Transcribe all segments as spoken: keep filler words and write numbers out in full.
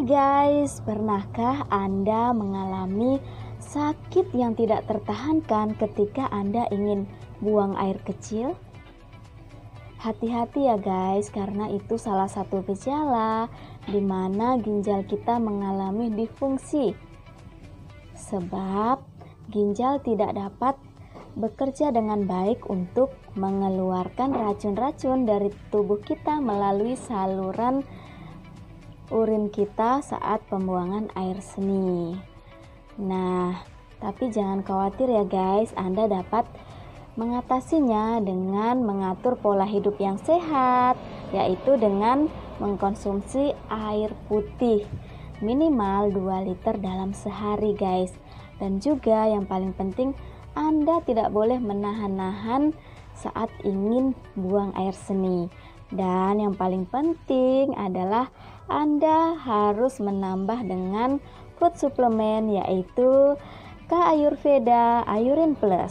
guys, pernahkah Anda mengalami sakit yang tidak tertahankan ketika Anda ingin buang air kecil? Hati-hati ya guys, karena itu salah satu gejala di mana ginjal kita mengalami disfungsi. Sebab ginjal tidak dapat bekerja dengan baik untuk mengeluarkan racun-racun dari tubuh kita melalui saluran urin kita saat pembuangan air seni. Nah, tapi jangan khawatir ya guys, Anda dapat mengatasinya dengan mengatur pola hidup yang sehat, yaitu dengan mengkonsumsi air putih minimal dua liter dalam sehari guys. Dan juga yang paling penting, Anda tidak boleh menahan-nahan saat ingin buang air seni. Dan yang paling penting adalah Anda harus menambah dengan food suplemen, yaitu K-Ayurveda Ayurin Plus.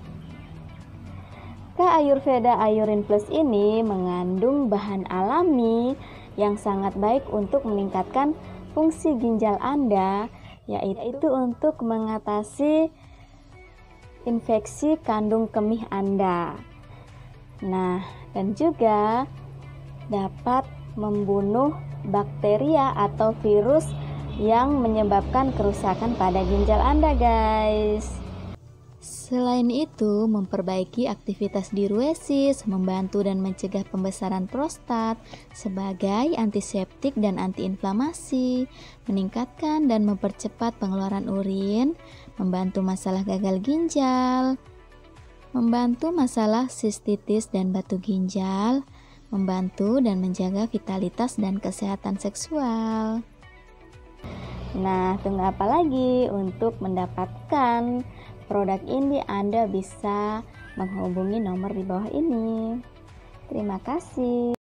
K-Ayurveda Ayurin Plus ini mengandung bahan alami yang sangat baik untuk meningkatkan fungsi ginjal Anda, yaitu untuk mengatasi infeksi kandung kemih Anda. Nah, dan juga dapat membunuh bakteria atau virus yang menyebabkan kerusakan pada ginjal Anda guys. Selain itu, memperbaiki aktivitas diuresis, membantu dan mencegah pembesaran prostat sebagai antiseptik dan antiinflamasi, meningkatkan dan mempercepat pengeluaran urin, membantu masalah gagal ginjal, membantu masalah sistitis dan batu ginjal, membantu dan menjaga vitalitas dan kesehatan seksual. Nah, tunggu apa lagi? Untuk mendapatkan produk ini Anda bisa menghubungi nomor di bawah ini. Terima kasih.